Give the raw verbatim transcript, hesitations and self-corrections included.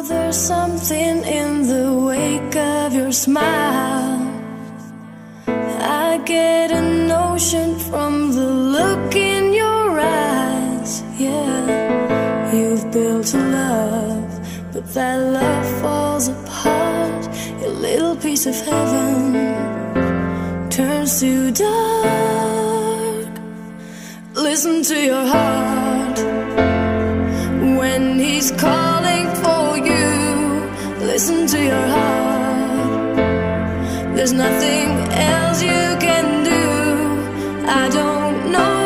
There's something in the wake of your smile. I get a notion from the look in your eyes. Yeah, you've built a love, but that love falls apart. Your little piece of heaven turns to dark. Listen to your heart when he's calling for you. Listen to your heart. There's nothing else you can do. I don't know